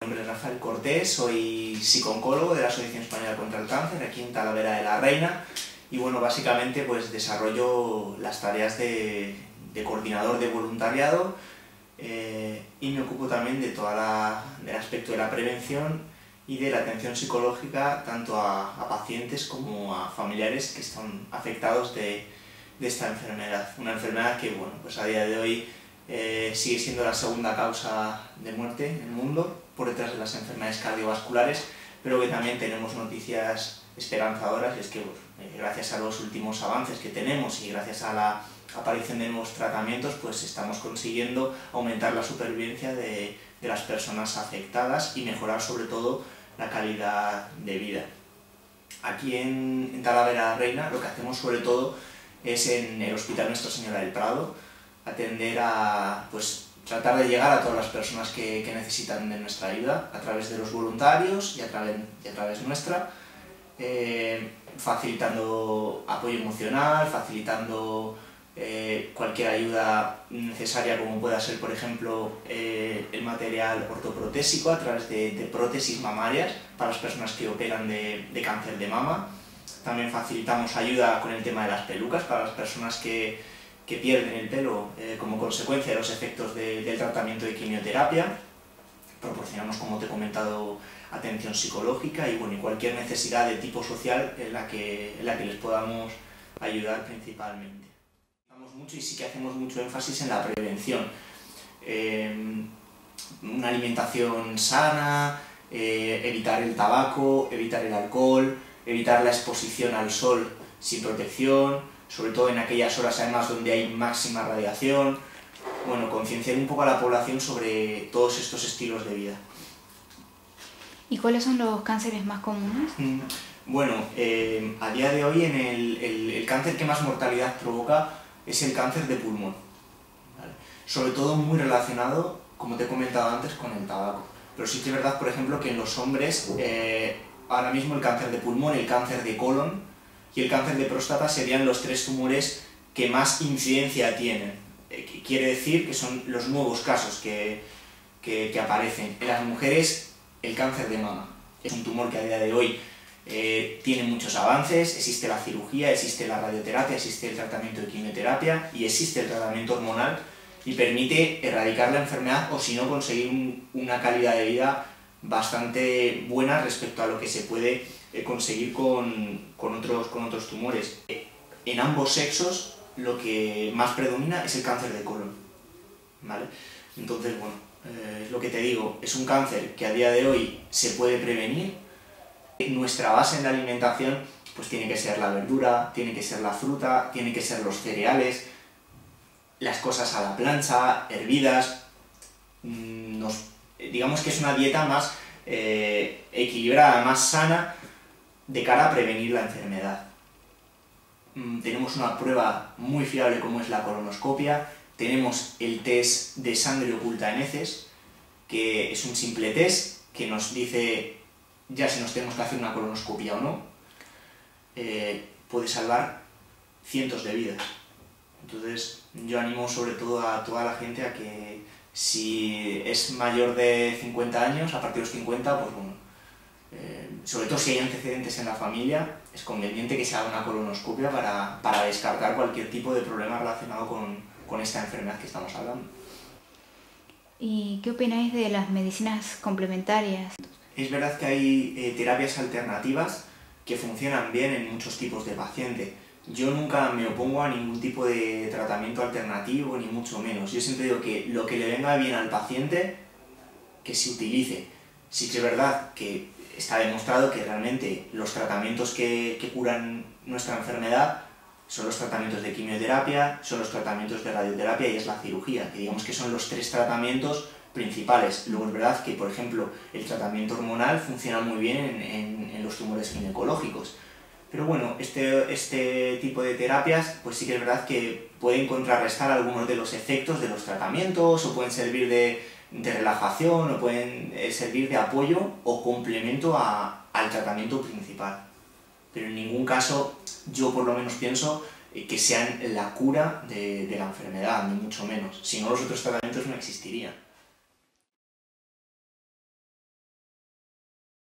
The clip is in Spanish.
Mi nombre es Rafael Cortés, soy psicooncólogo de la Asociación Española contra el Cáncer, aquí en Talavera de la Reina, y bueno, básicamente pues desarrollo las tareas de coordinador de voluntariado y me ocupo también de del aspecto de la prevención y de la atención psicológica tanto a pacientes como a familiares que están afectados de esta enfermedad. Una enfermedad que bueno, pues a día de hoy sigue siendo la segunda causa de muerte en el mundo, por detrás de las enfermedades cardiovasculares, pero que también tenemos noticias esperanzadoras, y es que gracias a los últimos avances que tenemos y gracias a la aparición de nuevos tratamientos, pues estamos consiguiendo aumentar la supervivencia de las personas afectadas y mejorar sobre todo la calidad de vida. Aquí en Talavera de la Reina lo que hacemos sobre todo es en el Hospital Nuestra Señora del Prado, atender a, pues, tratar de llegar a todas las personas que necesitan de nuestra ayuda a través de los voluntarios y a través nuestra, facilitando apoyo emocional, facilitando cualquier ayuda necesaria, como pueda ser, por ejemplo, el material ortoprotésico a través de prótesis mamarias para las personas que operan de cáncer de mama. También facilitamos ayuda con el tema de las pelucas para las personas que pierden el pelo como consecuencia de los efectos del tratamiento de quimioterapia. Proporcionamos, como te he comentado, atención psicológica y, bueno, y cualquier necesidad de tipo social en la que les podamos ayudar principalmente. Mucho y sí que hacemos mucho énfasis en la prevención. Una alimentación sana, evitar el tabaco, evitar el alcohol, evitar la exposición al sol sin protección, sobre todo en aquellas horas además donde hay máxima radiación. Bueno, concienciar un poco a la población sobre todos estos estilos de vida. ¿Y cuáles son los cánceres más comunes? Bueno, a día de hoy el cáncer que más mortalidad provoca es el cáncer de pulmón, ¿vale? Sobre todo muy relacionado, como te he comentado antes, con el tabaco. Pero sí que es verdad, por ejemplo, que en los hombres ahora mismo el cáncer de pulmón, el cáncer de colon y el cáncer de próstata serían los tres tumores que más incidencia tienen. Quiere decir que son los nuevos casos que aparecen. En las mujeres, el cáncer de mama es un tumor que a día de hoy tiene muchos avances, existe la cirugía, existe la radioterapia, existe el tratamiento de quimioterapia y existe el tratamiento hormonal y permite erradicar la enfermedad o si no conseguir una calidad de vida bastante buena respecto a lo que se puede conseguir con otros tumores. En ambos sexos lo que más predomina es el cáncer de colon, ¿vale? Entonces, bueno, es lo que te digo, es un cáncer que a día de hoy se puede prevenir. Nuestra base en la alimentación pues tiene que ser la verdura, tiene que ser la fruta, tiene que ser los cereales, las cosas a la plancha, hervidas. Digamos que es una dieta más equilibrada, más sana de cara a prevenir la enfermedad. Tenemos una prueba muy fiable como es la colonoscopia, tenemos el test de sangre oculta en heces, que es un simple test que nos dice ya si nos tenemos que hacer una colonoscopia o no. Puede salvar cientos de vidas. Entonces yo animo sobre todo a toda la gente a que si es mayor de 50 años, a partir de los 50, pues bueno, sobre todo si hay antecedentes en la familia, es conveniente que se haga una colonoscopia para descartar cualquier tipo de problema relacionado con esta enfermedad que estamos hablando. ¿Y qué opináis de las medicinas complementarias? Es verdad que hay terapias alternativas que funcionan bien en muchos tipos de paciente. Yo nunca me opongo a ningún tipo de tratamiento alternativo, ni mucho menos. Yo siempre digo que lo que le venga bien al paciente, que se utilice. Sí que es verdad que está demostrado que realmente los tratamientos que curan nuestra enfermedad son los tratamientos de quimioterapia, son los tratamientos de radioterapia y es la cirugía, que digamos que son los tres tratamientos principales. Luego es verdad que, por ejemplo, el tratamiento hormonal funciona muy bien en los tumores ginecológicos. Pero bueno, este tipo de terapias, pues sí que es verdad que pueden contrarrestar algunos de los efectos de los tratamientos, o pueden servir de relajación, o pueden servir de apoyo o complemento al tratamiento principal. Pero en ningún caso, yo por lo menos pienso que sean la cura de la enfermedad, ni mucho menos. Si no, los otros tratamientos no existirían.